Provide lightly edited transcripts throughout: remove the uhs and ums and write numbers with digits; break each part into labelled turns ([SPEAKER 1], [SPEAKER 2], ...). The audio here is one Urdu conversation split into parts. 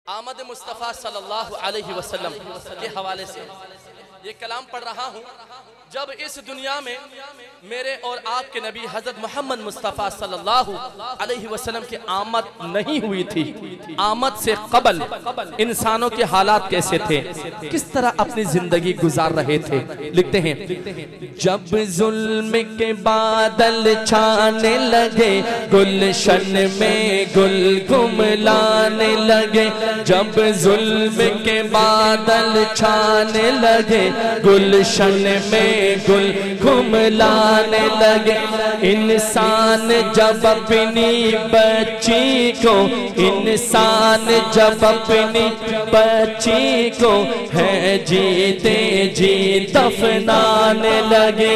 [SPEAKER 1] آمد مصطفیٰ صلی اللہ علیہ وسلم کے حوالے سے یہ کلام پڑھ رہا ہوں. جب اس دنیا میں میرے اور آپ کے نبی حضرت محمد مصطفیٰ صلی اللہ علیہ وسلم کی آمد نہیں ہوئی تھی، آمد سے قبل انسانوں کے حالات کیسے تھے، کس طرح اپنی زندگی گزار رہے تھے. لکھتے ہیں جب ظلم کے بادل چھانے لگے گلشن میں گل کملانے لگے. جب ظلم کے بادل چھانے لگے گلشن میں گل کملانے لگے. انسان جب اپنی بچی کو انسان جب اپنی بچی کو ہے جیتے جی دفنانے لگے.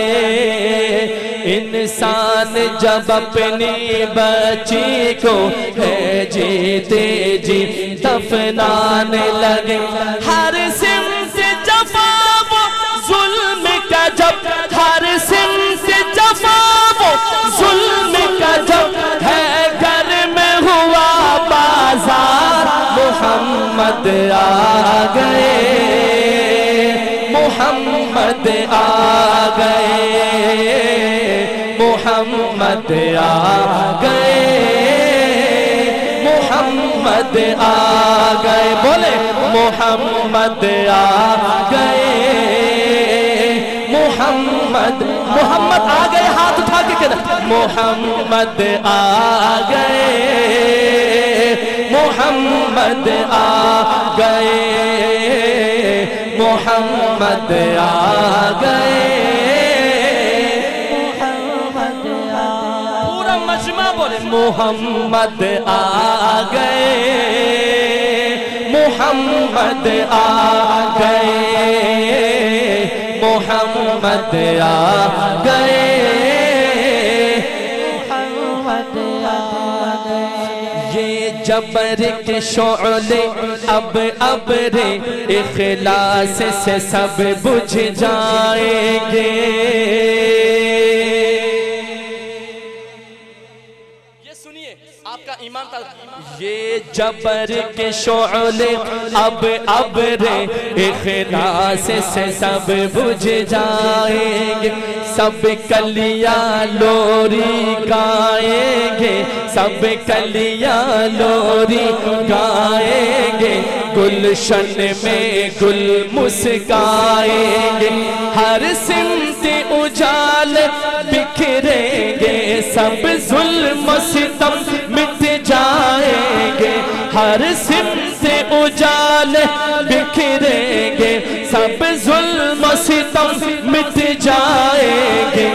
[SPEAKER 1] انسان جب اپنی بچی کو ہے جیتے جی دفنانے لگے. ہر سمت جفا وہ ظلم کا جب ہر سمت جفا وہ ظلم کا جب ہے گھر میں ہوا بازار. محمد آ گئے محمد آ گئے محمد آ گئے محمد آ گئے. بولے محمد آ گئے محمد محمد آ گئے. ہاتھ اٹھا کے کہنا محمد آ گئے محمد آ گئے محمد آ گئے. پورا مجمع بولے محمد آ گئے محمد آ گئے محمد آ گئے محمد آ گئے. یہ جبر کے شعلے اب ابر اخلاص سے سب بجھ جائیں گے. یہ سنیے آپ کا ایمان تھا. یہ جبر کے شعلے اب ابر اخلاص سے سب بجھ جائیں گے. سب کلیاں لوری گائیں گے سب کلیاں لوری گائیں گے. گلشن میں گل مسکائیں گے. ہر سمت اجال بکھریں گے سب ظلم و ستم مٹ جائیں گے. ہر سمت اجال بکھریں گے سب ظلم و ستم مٹ جائیں گے.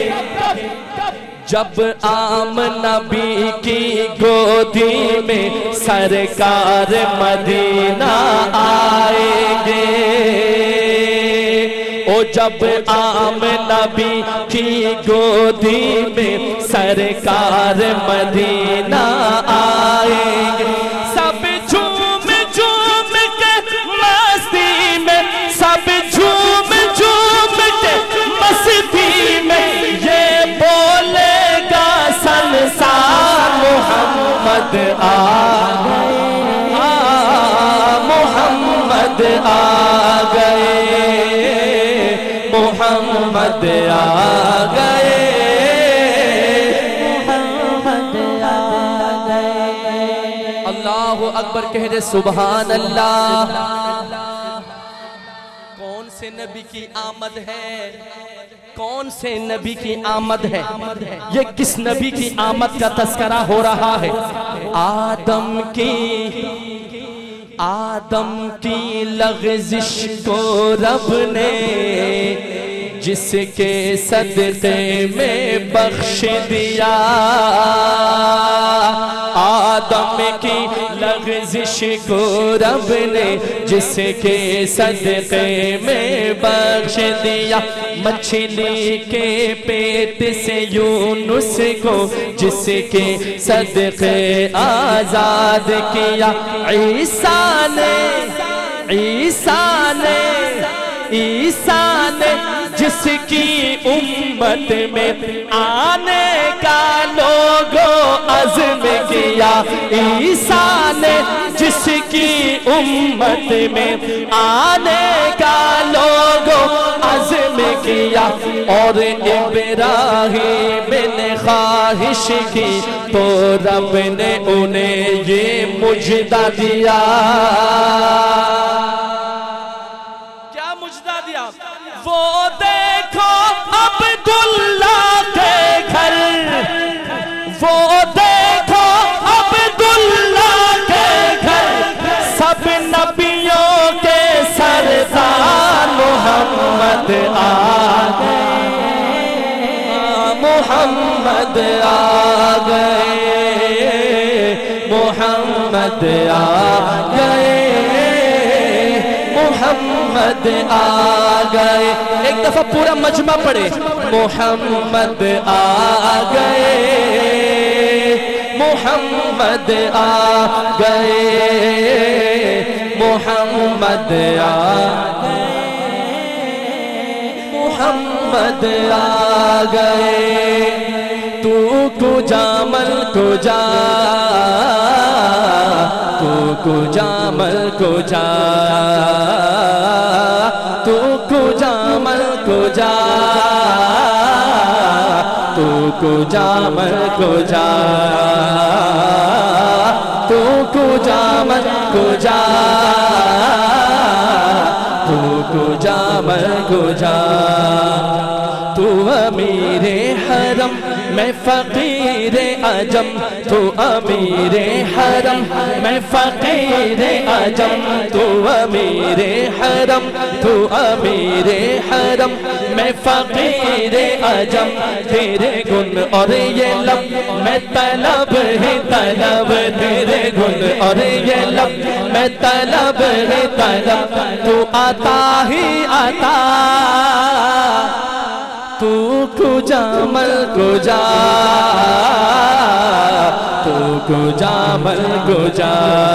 [SPEAKER 1] جب آمنہ بی کی گودی میں سرکار مدینہ آئیں گے. او جب آمنہ بی کی گودی میں سرکار مدینہ آئیں گے. سب جھوم جھوم کے مستی میں سب جھوم جھوم کے مستی میں یہ بولے گا سنسار. محمد آ گئے محمد آ گئے محمد آ گئے محمد آ گئے. اللہ اکبر کہہ دے سبحان اللہ. کون سے نبی کی آمد ہے کون سے نبی کی آمد ہے. یہ کس نبی کی آمد کا تذکرہ ہو رہا ہے. آدم کی لغزش کو رب نے جس کے صدقے میں بخش دیا. آدم کی لغزش کو رب نے جس کے صدقے میں بخش دیا. مچھلی کے پیٹ سے یونس کو جس کے صدقے آزاد کیا. عیسیٰ نے
[SPEAKER 2] جس کی امت میں آنے کا لوگوں عزم کیا، عیسیٰ نے جس کی امت میں آنے کا لوگوں عزم کیا، اور ابراہیم نے خواہش کی تو رب نے انہیں یہ مجدہ دیا۔
[SPEAKER 1] کیا مجدہ دیا؟
[SPEAKER 2] وہ دیکھو عبداللہ کے گھر، وہ دیکھو عبداللہ کے گھر، سب نبیوں کے سردار محمد آ گئے، محمد آ گئے، محمد آ گئے، محمد آ گئے۔ ایک دفعہ پورا مجمع پڑھے، محمد آ گئے، محمد آ گئے، محمد آ گئے، محمد آ گئے۔ تو کجا مل کجا، تو کجا مل کجا، تو کجا مل کجا، تو کجا مل کجا، تو کجا مل کجا، تو کجا مل کجا۔ تو امیر حرم میں فقیر عجم، تو امیر حرم میں فقیر عجم، تو امیر حرم، تو امیر حرم میں فقیر عجم۔ تیرے گن اور یہ لب میں طلب ہی طلب، تیرے گن اور یہ لب میں طلب ہی طلب، تو عطا ہی عطا، تو کجا مل کجا، تو کجا مل کجا،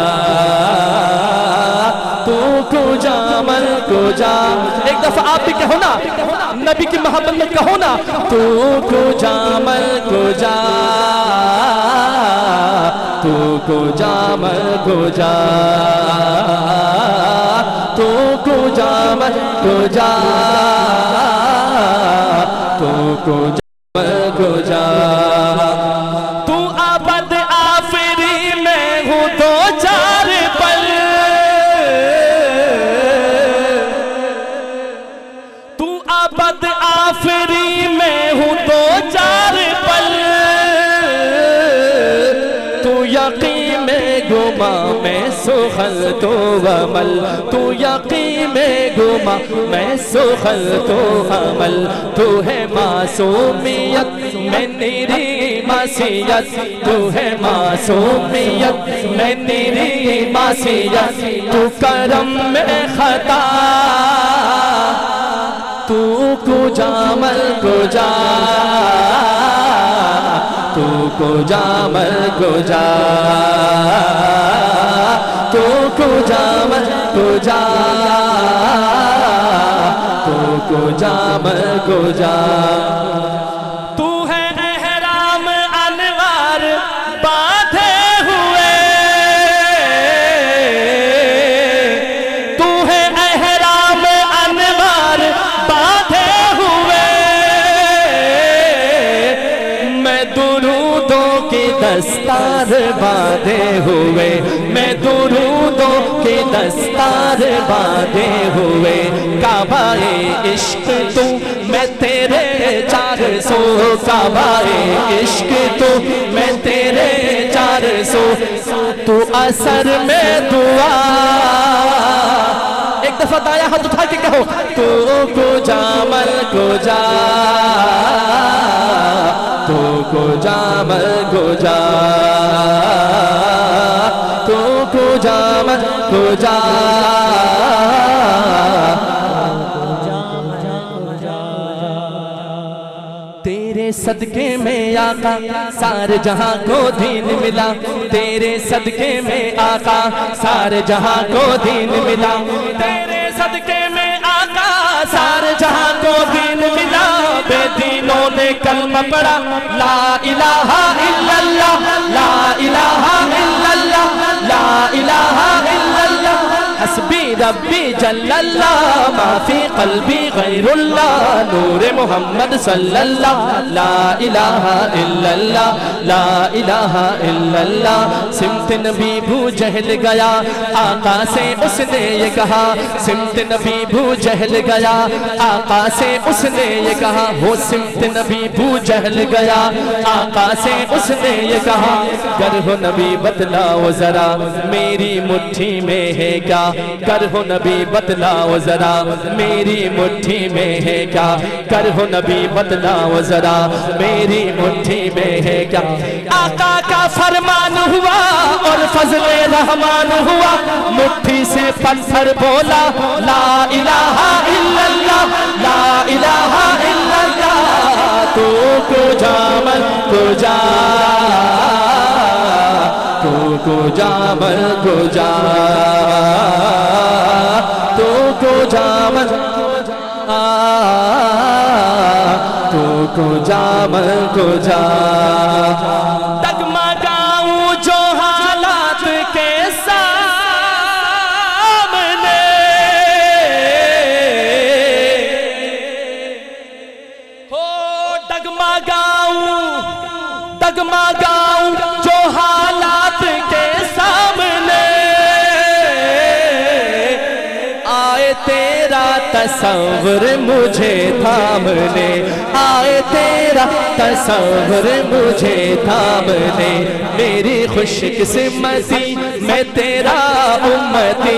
[SPEAKER 2] تو کجا مل کجا۔ ایک دفعہ آپ بھی کہو نا، نبی کی محبت میں کہو نا، تو کجا مل کجا، تو کجا مل کجا، تو کجا مل کجا، تو کجا مل کجا۔ تو ابد آفری میں ہوں دو چار پل، تو ابد آفری میں ہوں دو چار پل، تو یقین میں گما میں سخن تو عمل، تو یقین میں گما میں سخن تو عمل، تو ہے معصومیت میں نیری معصیت، تو ہے معصومیت میں نیری معصیت، تو کرم میں خطا، تو کجا مل کجا، تو کجا مل کجا، تو کجا مل کجا، تو کجا مل کجا۔ تو ہے احرام انوار باندھے ہوئے، تو ہے احرام انوار باندھے ہوئے، میں درودوں کی دستار باندھے ہوئے، میں درودوں کی دستار باندھے ہوئے، کعبہ عشق تو میں تیرے چار سو، کعبہ عشق تو میں تیرے چار سو، تو اثر میں دعا، ایک دفعہ دایا ہاتھ اٹھا کے کہو، تو کجا مل کجا، تو کجا مل کجا، تو کجا مل کجا، تیرے صدقے میں آقا سارے جہاں کو دین ملا، تیرے صدقے میں آقا سارے جہاں کو دین ملا، تیرے صدقے میں آقا سارے سارے جہاں کو دین ملا، بے دینوں نے کلمہ پڑھا، لا الہ الا اللہ، لا الہ الا اللہ، لا الہ الا اللہ، حسبی ربی جل اللہ، ما فی قلبی غیر اللہ، نور محمد صلی اللہ، لا الہ الا اللہ، لا الہ الا اللہ۔ سمت نبی بو جہل گیا، آقا سے اس نے یہ کہا، سمت نبی بو جہل گیا، آقا سے اس نے یہ کہا، وہ سمت نبی بو جہل گیا، آقا سے اس نے یہ کہا، گر ہو نبی بتلاؤ ذرا میری مٹھی میں ہے کیا، گر ہو نبی بتلاؤ ذرا میری مٹھی میں ہے کیا، گر ہو نبی بتلاؤ ذرا میری مٹھی میں ہے کیا۔ آقا کا فرمان ہوا اور فضل رحمان ہوا، مٹھی سے پتھر بولا، لا الہ الا اللہ، لا الہ الا اللہ، تو کو جا من کو جا، تو کو جا من کو جا، تو کو جا من تو کو جا من کو جا۔ ڈگمگاؤں جو حالات کے سامنے، ہو ڈگمگاؤں جو حالات کے سامنے، آئے تیرا تصور مجھے تھامنے، آئے تیرا تصور مجھے تھامنے، میری خوش قسمتی میں تیرا امتی،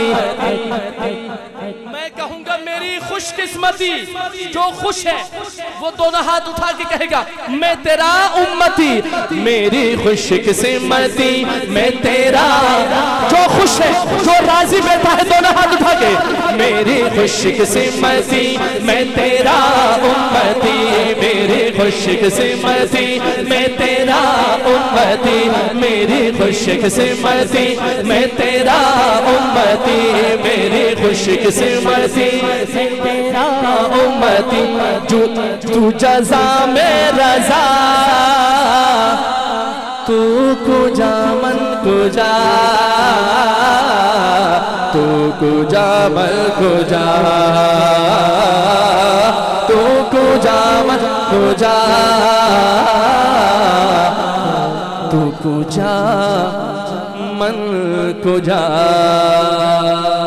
[SPEAKER 2] میں کہوں گا میری خوش قسمتی، جو خوش ہے وہ دونوں ہاتھ اٹھا کے کہے گا میں تیرا امتی، میری خوش قسمتی میں تیرا، جو خوش ہے جو راضی بیٹھا ہے دونوں ہاتھ اٹھا کے، میری خوش قسمتی میں تیرا امتی، میری خوش قسمتی میں تیرا امتی، میری خوش قسمتی میں تیرا امتی، میری خوش قسمتی میں تیرا امتی، تو جزا میں رضا، تو کو جا من کو جا، تو کو جا من کو جا، تو کو جا من کو جا، تو کو جا من کو جا۔